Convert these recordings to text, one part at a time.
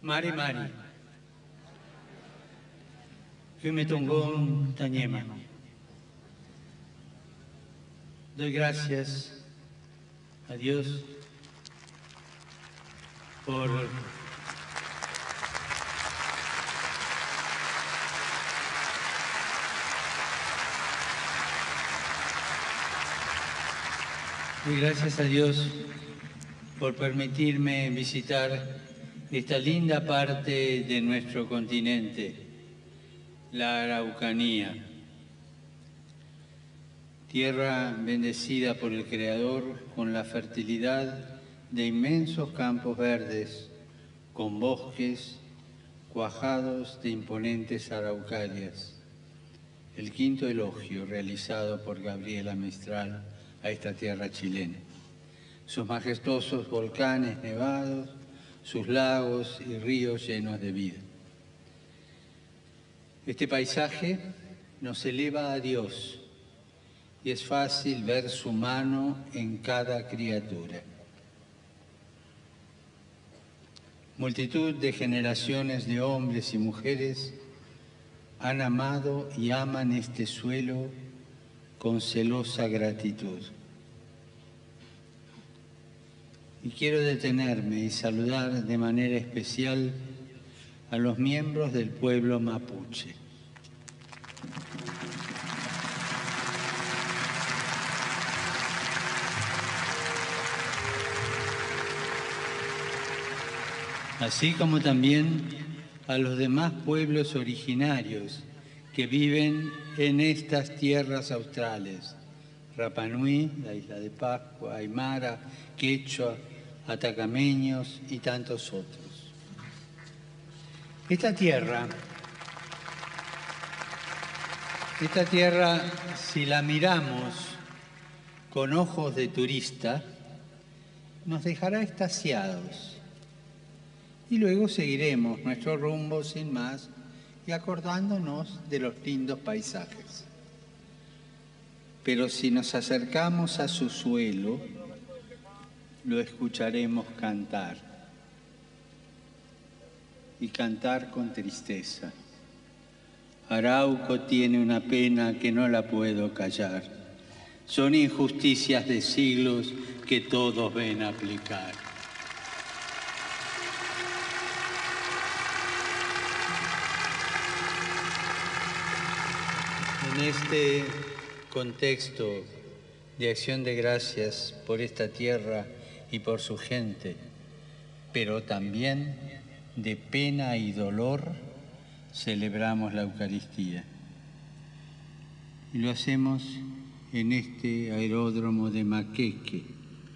Mari Mari, Kumetongong Tanyema. Doy gracias a Dios por doy gracias a Dios por permitirme visitar esta linda parte de nuestro continente, la Araucanía, tierra bendecida por el Creador con la fertilidad de inmensos campos verdes, con bosques cuajados de imponentes araucarias. El quinto elogio realizado por Gabriela Mistral a esta tierra chilena. Sus majestuosos volcanes nevados, sus lagos y ríos llenos de vida. Este paisaje nos eleva a Dios y es fácil ver su mano en cada criatura. Multitud de generaciones de hombres y mujeres han amado y aman este suelo con celosa gratitud. Y quiero detenerme y saludar de manera especial a los miembros del pueblo mapuche. Así como también a los demás pueblos originarios que viven en estas tierras australes: Rapa Nui, la Isla de Pascua, Aymara, Quechua, atacameños y tantos otros. Esta tierra, si la miramos con ojos de turista, nos dejará extasiados. Y luego seguiremos nuestro rumbo sin más y acordándonos de los lindos paisajes. Pero si nos acercamos a su suelo, lo escucharemos cantar. Y cantar con tristeza. Arauco tiene una pena que no la puedo callar. Son injusticias de siglos que todos ven aplicar. En este contexto de acción de gracias por esta tierra y por su gente, pero también de pena y dolor, celebramos la Eucaristía. Y lo hacemos en este aeródromo de Maquehue,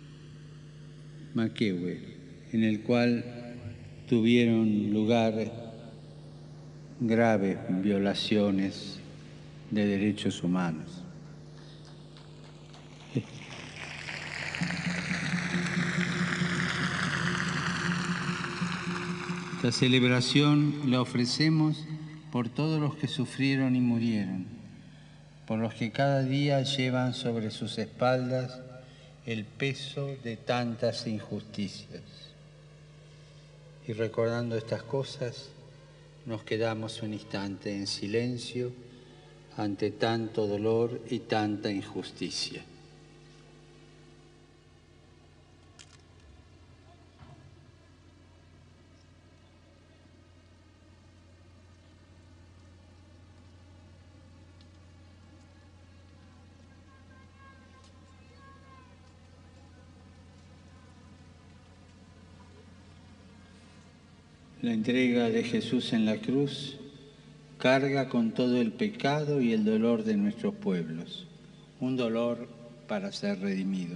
en el cual tuvieron lugar graves violaciones de derechos humanos. Esta celebración la ofrecemos por todos los que sufrieron y murieron, por los que cada día llevan sobre sus espaldas el peso de tantas injusticias. Y recordando estas cosas, nos quedamos un instante en silencio ante tanto dolor y tanta injusticia. La entrega de Jesús en la cruz carga con todo el pecado y el dolor de nuestros pueblos, un dolor para ser redimido.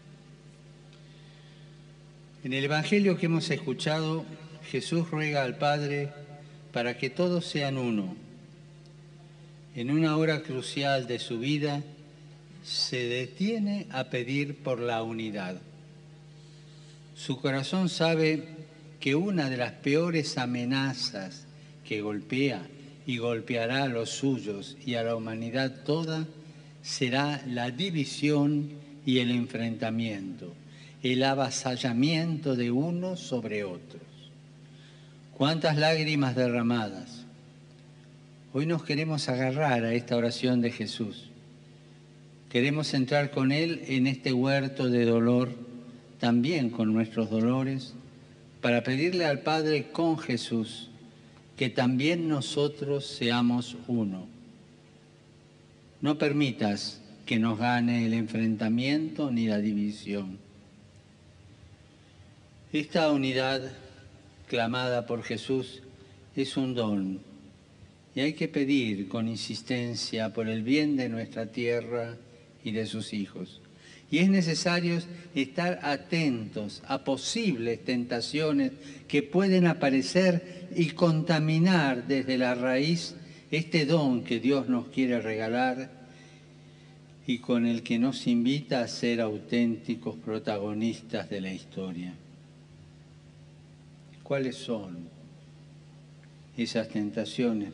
En el Evangelio que hemos escuchado, Jesús ruega al Padre para que todos sean uno. En una hora crucial de su vida, se detiene a pedir por la unidad. Su corazón sabe que una de las peores amenazas que golpea y golpeará a los suyos y a la humanidad toda será la división y el enfrentamiento, el avasallamiento de unos sobre otros. Cuántas lágrimas derramadas. Hoy nos queremos agarrar a esta oración de Jesús. Queremos entrar con Él en este huerto de dolor, también con nuestros dolores, para pedirle al Padre con Jesús que también nosotros seamos uno. No permitas que nos gane el enfrentamiento ni la división. Esta unidad clamada por Jesús es un don y hay que pedir con insistencia por el bien de nuestra tierra y de sus hijos. Y es necesario estar atentos a posibles tentaciones que pueden aparecer y contaminar desde la raíz este don que Dios nos quiere regalar y con el que nos invita a ser auténticos protagonistas de la historia. ¿Cuáles son esas tentaciones?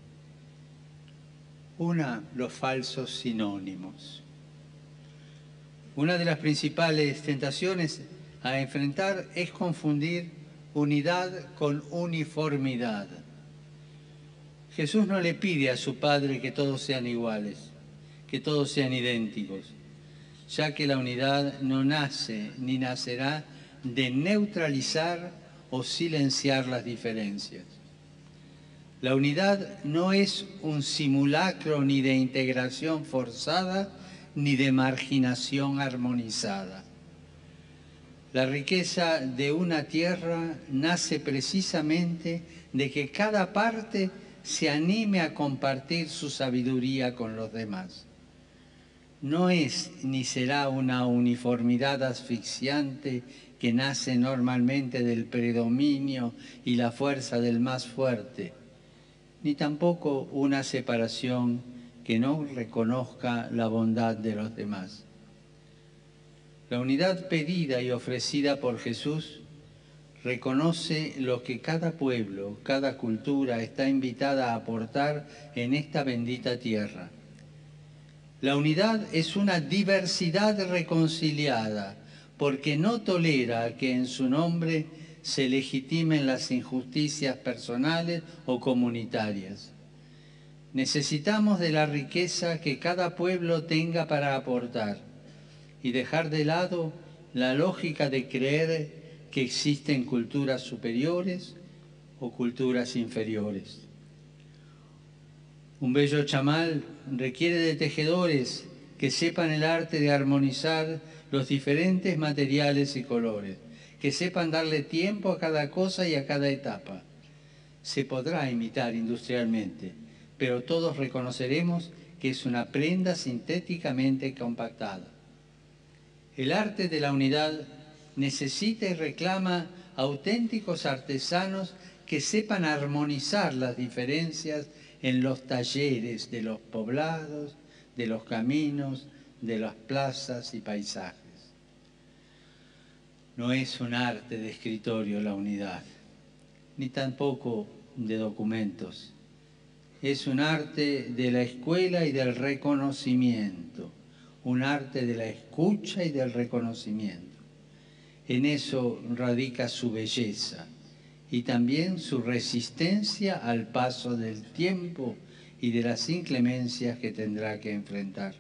Una, los falsos sinónimos. Una de las principales tentaciones a enfrentar es confundir unidad con uniformidad. Jesús no le pide a su Padre que todos sean iguales, que todos sean idénticos, ya que la unidad no nace ni nacerá de neutralizar o silenciar las diferencias. La unidad no es un simulacro ni de integración forzada ni de marginación armonizada. La riqueza de una tierra nace precisamente de que cada parte se anime a compartir su sabiduría con los demás. No es ni será una uniformidad asfixiante que nace normalmente del predominio y la fuerza del más fuerte, ni tampoco una separación que no reconozca la bondad de los demás. La unidad pedida y ofrecida por Jesús reconoce lo que cada pueblo, cada cultura está invitada a aportar en esta bendita tierra. La unidad es una diversidad reconciliada, porque no tolera que en su nombre se legitimen las injusticias personales o comunitarias. Necesitamos de la riqueza que cada pueblo tenga para aportar y dejar de lado la lógica de creer que existen culturas superiores o culturas inferiores. Un bello chamal requiere de tejedores que sepan el arte de armonizar los diferentes materiales y colores, que sepan darle tiempo a cada cosa y a cada etapa. Se podrá imitar industrialmente, pero todos reconoceremos que es una prenda sintéticamente compactada. El arte de la unidad necesita y reclama auténticos artesanos que sepan armonizar las diferencias en los talleres de los poblados, de los caminos, de las plazas y paisajes. No es un arte de escritorio la unidad, ni tampoco de documentos. Es un arte de la escuela y del reconocimiento, un arte de la escucha y del reconocimiento. En eso radica su belleza y también su resistencia al paso del tiempo y de las inclemencias que tendrá que enfrentar.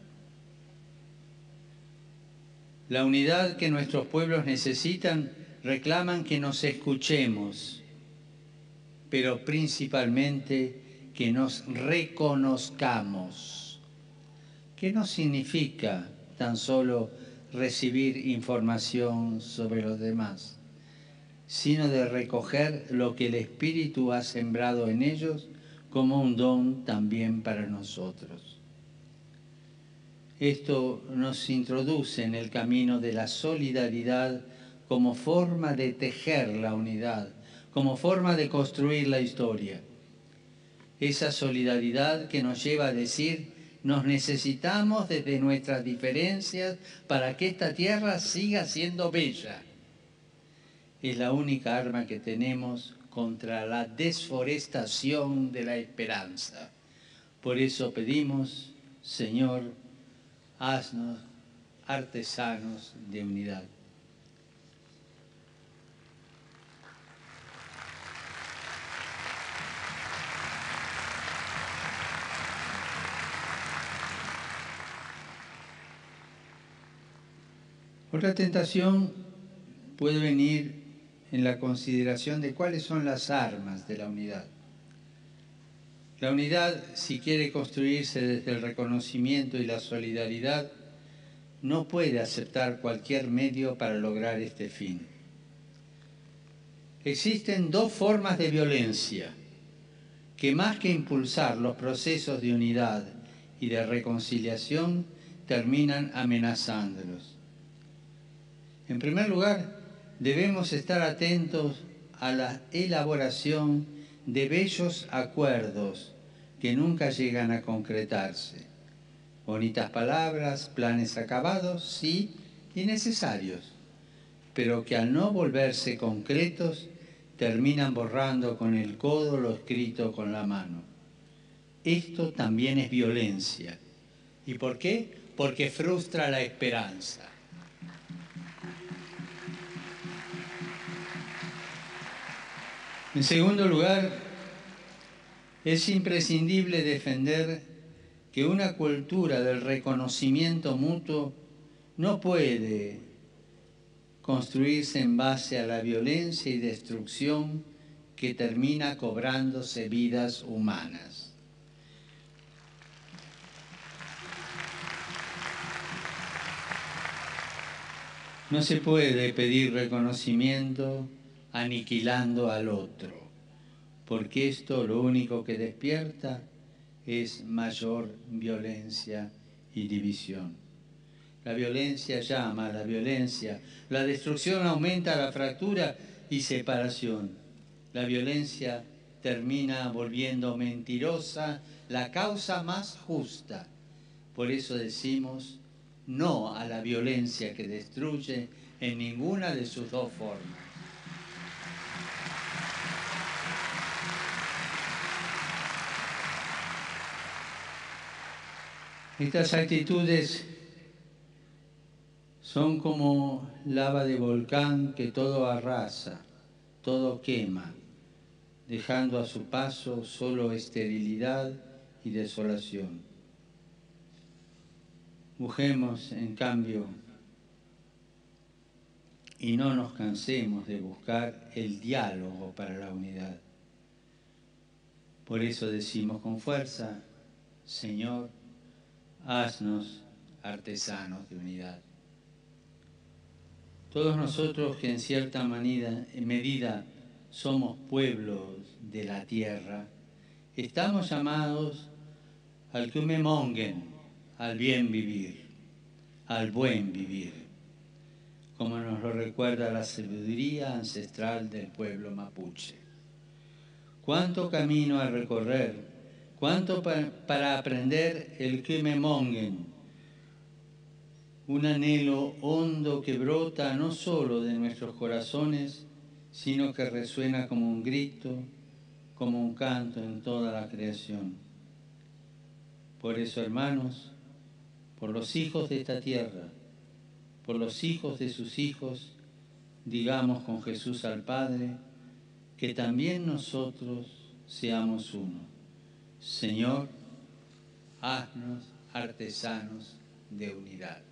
La unidad que nuestros pueblos necesitan reclaman que nos escuchemos, pero principalmente que nos reconozcamos. ¿Qué no significa tan solo recibir información sobre los demás, sino de recoger lo que el Espíritu ha sembrado en ellos como un don también para nosotros? Esto nos introduce en el camino de la solidaridad como forma de tejer la unidad, como forma de construir la historia. Esa solidaridad que nos lleva a decir: nos necesitamos desde nuestras diferencias para que esta tierra siga siendo bella. Es la única arma que tenemos contra la desforestación de la esperanza. Por eso pedimos, Señor, haznos artesanos de unidad. Otra tentación puede venir en la consideración de cuáles son las armas de la unidad. La unidad, si quiere construirse desde el reconocimiento y la solidaridad, no puede aceptar cualquier medio para lograr este fin. Existen dos formas de violencia que, más que impulsar los procesos de unidad y de reconciliación, terminan amenazándolos. En primer lugar, debemos estar atentos a la elaboración de bellos acuerdos que nunca llegan a concretarse. Bonitas palabras, planes acabados, sí, y necesarios, pero que al no volverse concretos, terminan borrando con el codo lo escrito con la mano. Esto también es violencia. ¿Y por qué? Porque frustra la esperanza. En segundo lugar, es imprescindible defender que una cultura del reconocimiento mutuo no puede construirse en base a la violencia y destrucción que termina cobrándose vidas humanas. No se puede pedir reconocimiento aniquilando al otro, porque esto lo único que despierta es mayor violencia y división. La violencia llama a la violencia, la destrucción aumenta la fractura y separación. La violencia termina volviendo mentirosa la causa más justa. Por eso decimos no a la violencia que destruye en ninguna de sus dos formas. Estas actitudes son como lava de volcán que todo arrasa, todo quema, dejando a su paso solo esterilidad y desolación. Busquemos, en cambio, y no nos cansemos de buscar el diálogo para la unidad. Por eso decimos con fuerza, Señor, haznos artesanos de unidad. Todos nosotros que en cierta medida somos pueblos de la tierra, estamos llamados al Kumemongen, al bien vivir, al buen vivir, como nos lo recuerda la sabiduría ancestral del pueblo mapuche. Cuánto camino a recorrer, cuánto para aprender el Kumemongen, un anhelo hondo que brota no solo de nuestros corazones, sino que resuena como un grito, como un canto en toda la creación. Por eso, hermanos, por los hijos de esta tierra, por los hijos de sus hijos, digamos con Jesús al Padre, que también nosotros seamos uno. Señor, haznos artesanos de unidad.